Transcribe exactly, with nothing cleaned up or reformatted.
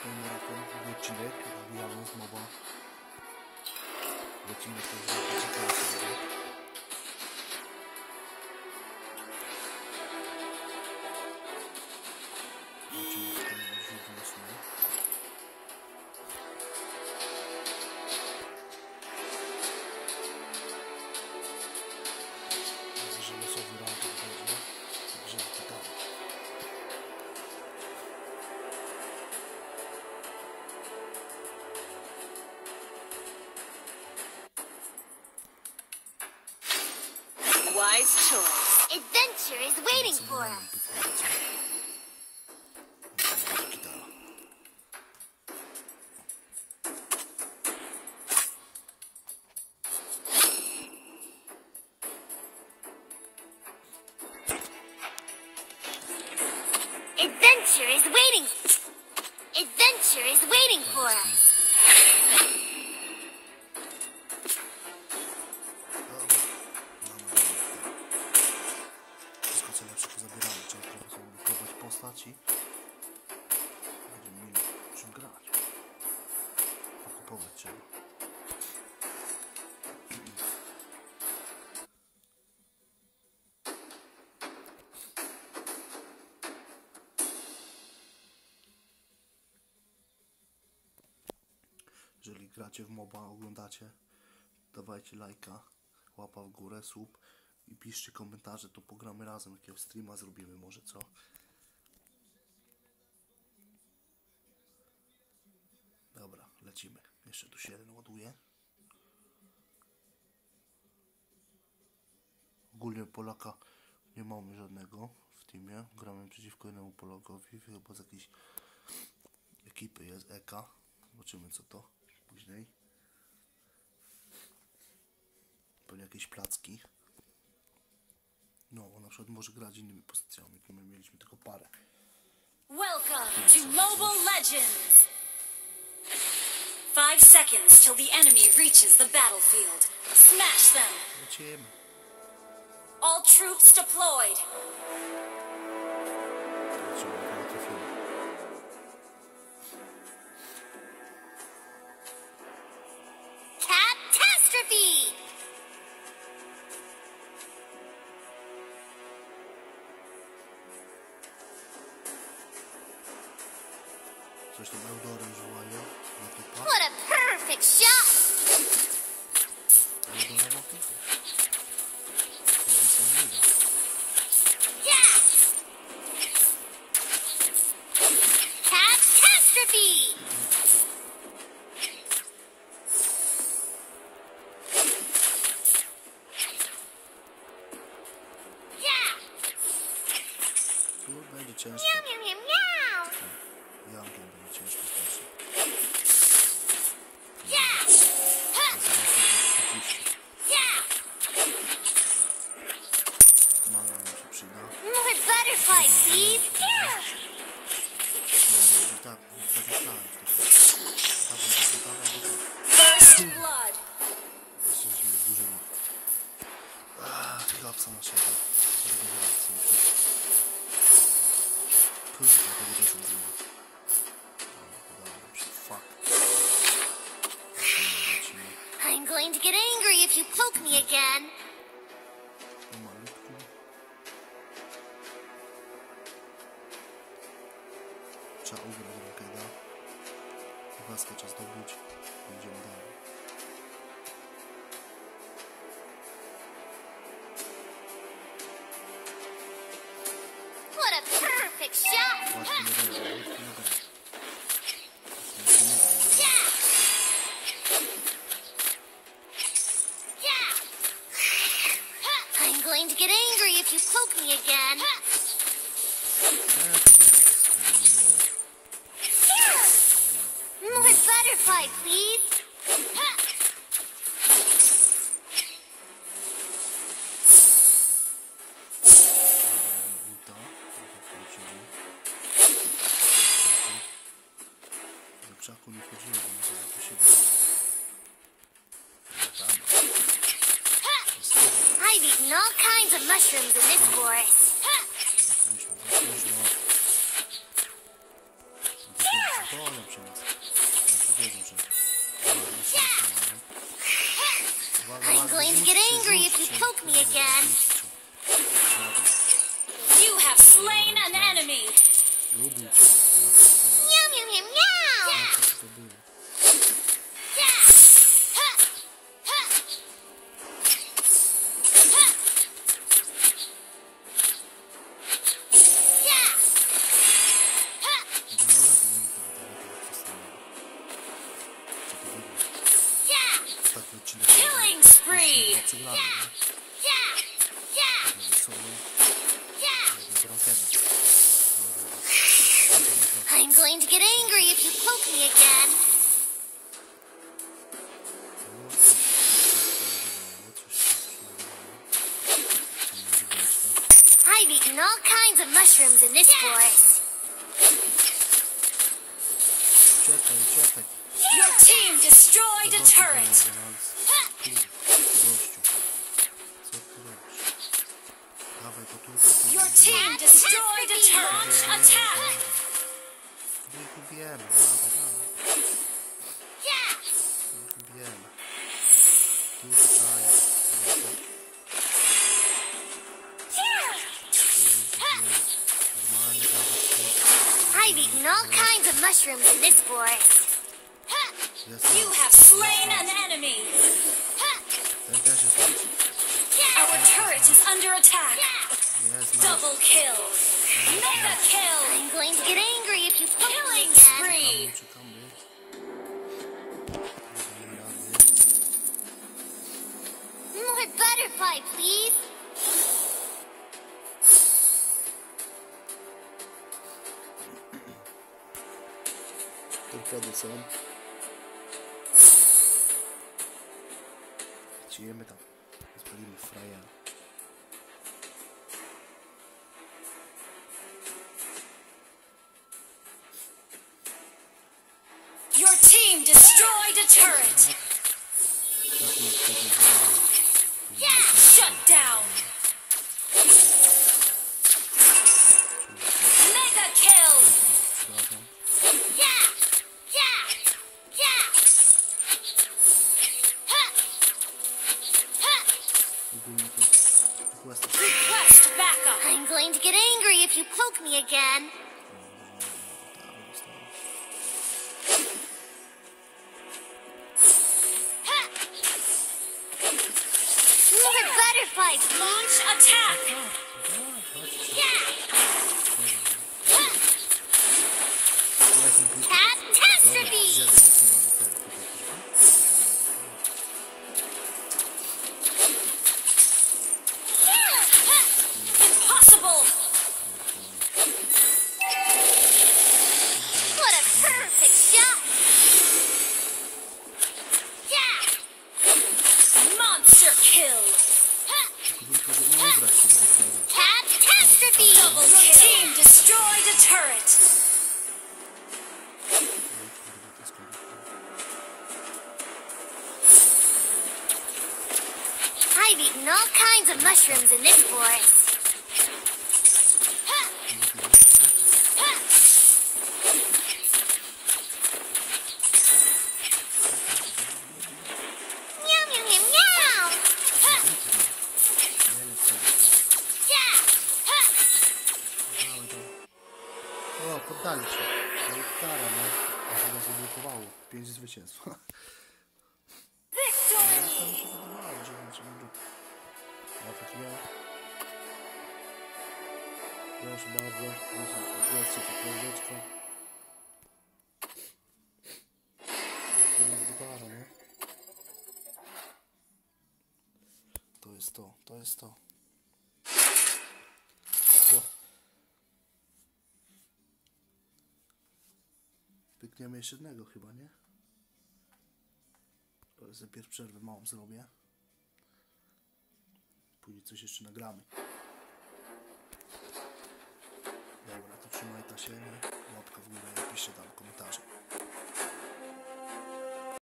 swoim rakiem odcinek, wbijamy z moba. Lecimy też z czekamy sobie. Lecimy z tym żywosłem. Widzę, że losowy ranek będzie, także pytamy. Wise choice. Adventure is waiting for us. Adventure is waiting. Adventure is waiting for us. Co lepsze pozabieramy, trzeba trochę sobie blokować postaci. Będziemy mieli czym grać. Okupować trzeba. Jeżeli gracie w moba, oglądacie, dawajcie lajka, łapa w górę, sub. I piszcie komentarze, to pogramy razem, jakiego streama zrobimy może, co? Dobra, lecimy. Jeszcze tu się jeden ładuje. Ogólnie Polaka nie mamy żadnego w teamie. Gramy przeciwko innemu Polakowi, chyba z jakiejś ekipy jest E K. Zobaczymy co to później. Pewnie jakieś placki. No, on na przykład może grać innymi pozycjami, my mieliśmy tylko parę. Welcome to Mobile Legends! Five seconds till the enemy reaches the battlefield. Smash them! Lecimy. All troops deployed! Lecimy, jak trafimy. Catastrophe! Coś tam Eudorem wołają na typa. What a perfect shot! Eudora ma typa. To jest niesamowite. Yeah! Catastrophe! Yeah! Tu będzie ciężko. Meow, meow, meow, meow! Jankiem będzie ciężko też. Yeah! Ha! Yeah! Mana nam się przyda. More butterfly seeds! Yeah! No, i tak, tak myślałem. Tak, tak, tak, tak. First blood! Jesteśmy dużym. Aaa, klapsa naszego. Regeneracji. Kurwa, tego też użyłem. Udało się, fuck. Lecimy. I'm going to get angry if you poke me again. Pomalutku. Trzeba ugrać rokeda. Waskę czas zdobyć. Idziemy dalej. What a perfect shot! Właśnie nie będzie, właśnie nie będzie. Yeah! Yeah! I'm going to get angry if you poke me again. More butterfly, please. Do krzaku nie chodziło, bo nie sobie do siebie. I've eaten all kinds of mushrooms in this forest. Zaczęliśmy za późno. Gonią przy nas. Oni wiedzą, że ładnie się trzymają. Uwaga, I'm uwaga, going to get rzućcie, angry if you rzućcie. poke me again. Rzućcie. Dobra. You have slain an enemy. Lubił cię. Na co to było? Meow, meow, meow, meow. Na co to było? Dobra, bijemy tego daleko, jak przestanęło. Co to wygra? Ostatni odcinek. Killing spree. Chyba przegramy, nie? Jednego solo, jednego rankeda. I'm going to get angry if you poke me again. I've eaten all kinds of mushrooms in this forest. Uciekaj, uciekaj. Your team destroyed a turret. Gościu. Co ty robisz? Dawaj go tutaj. Your team destroyed a turret. Attack. My wiemy, dawaj, dawaj. My wiemy. Dużo czaje. Normalnie dawać. I've eaten all kinds of mushrooms in this forest. Jest You nasz. have slain an enemy. Ten też jest nasz. Our turret is under attack. Jest nasz. Double kill. Mega kill. I'm going to get angry if you poke me Killing again. spree. Uciekamy. Nie damy rady. More butterfly, please. Torpedy są. Lecimy tam. Spalimy frajera. Your team destroyed a turret. Taki, taki, Shut down. Mega kill. Przepraszam. Yeah, yeah, yeah. Huh. Huh. Ogólnie to requesty. Request backup. I'm going to get angry if you poke me again. Huh. More butterfly, please. Launch attack. Yeah. Huh. Dobra, Catastrophe. zjadłem, zjadłem tego, Impossible. What a perfect shot. Yeah. Monster kill. Huh. Tylko, żeby nie ugrać tego rekordu. Catastrophe. Double kill. Your team destroyed a turret. Kurde, to jest kurde. I've eaten all kinds of mushrooms in this forest. Huh. Huh. Meow, meow, meow, meow. Huh. Nie wiem, co jest. Yeah. Huh. Dawaj, dawaj. O, poddali się. No i kara, nie? A się nas zablokowało. Pięć zwycięstw. Victory. Ja tam się wydawało, że będzie będzie. Nawet nie. Proszę bardzo. Jest ci to kółeczko. Jest gitara, nie? To jest to, to jest to. Co? Pykniemy jeszcze jednego chyba, nie? To jest najpierw przerwę małą zrobię. Później coś jeszcze nagramy. Dobra, to trzymaj ta się, nie? Łapka w górę i piszcie tam komentarze.